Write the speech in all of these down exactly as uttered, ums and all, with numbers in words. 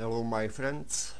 Hello my friends,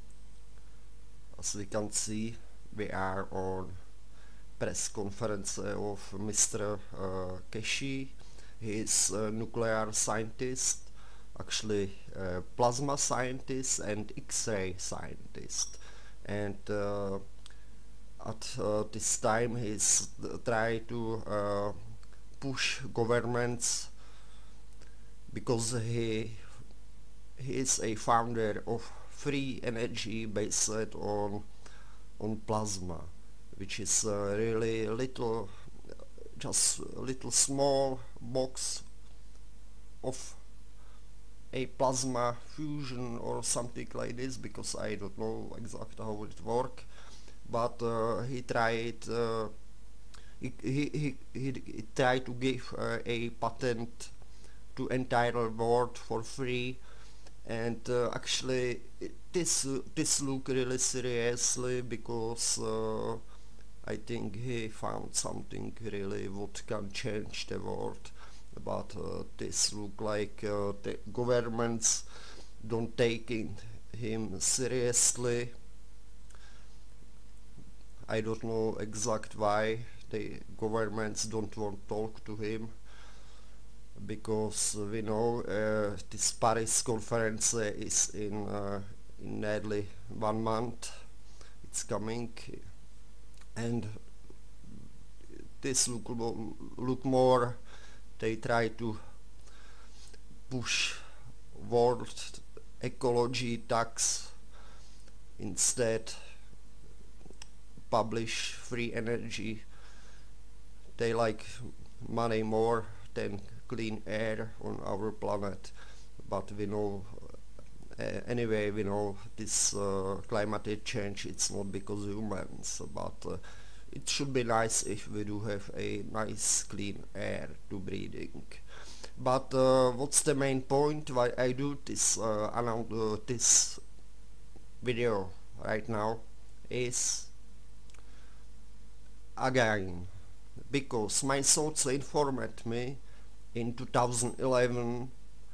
as we can see we are on press conference of Mister Uh, Keshi. He is a nuclear scientist, actually a plasma scientist and X-ray scientist, and uh, at uh, this time he's uh, trying to uh, push governments because he he is a founder of free energy based on on plasma, which is uh, really little, just a little small box of a plasma fusion or something like this, because I don't know exactly how it works. But uh, he tried uh, he, he, he, he, he tried to give uh, a patent to entire world for free, and uh, actually this uh, this look really seriously, because uh, I think he found something really what can change the world. But uh, this look like uh, the governments don't taking him seriously. I don't know exact why the governments don't want to talk to him, because we know uh, this Paris conference uh, is in, uh, in nearly one month. It's coming, and this look, look more they try to push world ecology tax, instead publish free energy. They like money more than clean air on our planet. But we know uh, anyway we know this uh, climate change, it's not because humans, but uh, it should be nice if we do have a nice clean air to breathing. But uh, what's the main point why I do this uh, uh, this video right now is, again, because my source informed me in two thousand eleven,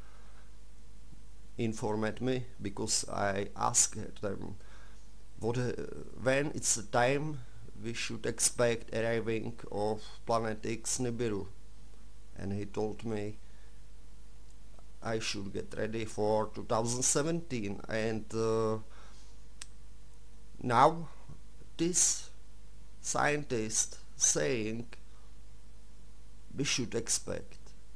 informed me because I asked them what uh, when it's the time we should expect arriving of Planet X Nibiru, and he told me I should get ready for two thousand seventeen, and uh, now this scientist saying we should expect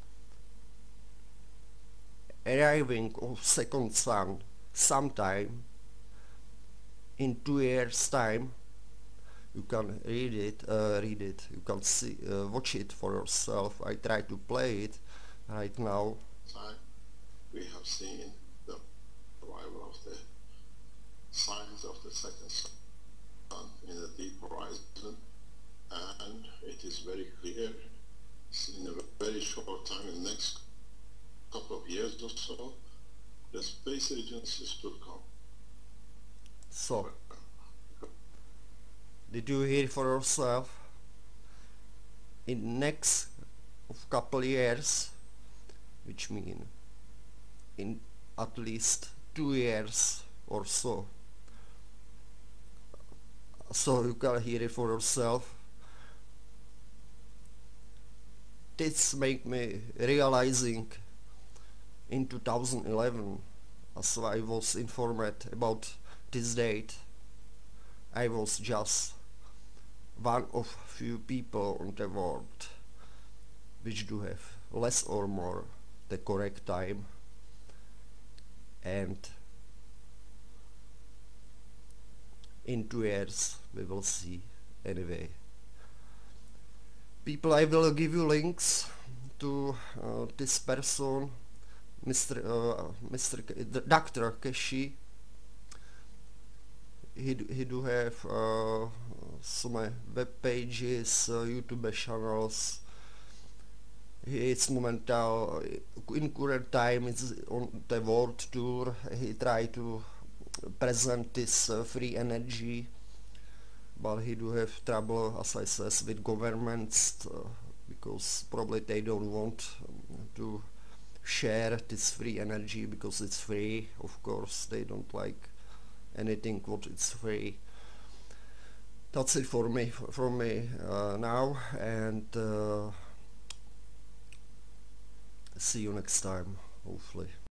arriving of second sun sometime in two years time. You can read it, uh, read it, you can see, uh, watch it for yourself. I try to play it right now. Time we have seen the arrival of the signs of the second sun in the deep horizon, and it is very clear in a very short time, in the next couple of years or so, the space agencies will come. So, did you hear for yourself? In next of couple years, which mean in at least two years or so. So you can hear it for yourself. This make me realizing in two thousand eleven, as I was informed about this date, I was just one of few people on the world which do have less or more the correct time, and in two years we will see. Anyway, people, I will give you links to uh, this person, Mister Uh, Mister K Doctor Keshi. He do, he do have uh, some web pages, uh, YouTube channels. He is momental in current time is on the world tour. He try to present this uh, free energy, but he do have trouble, as I says, with governments, uh, because probably they don't want um, to share this free energy because it's free. Of course, they don't like anything what it's free. That's it for me, from me uh, now, and uh, see you next time, hopefully.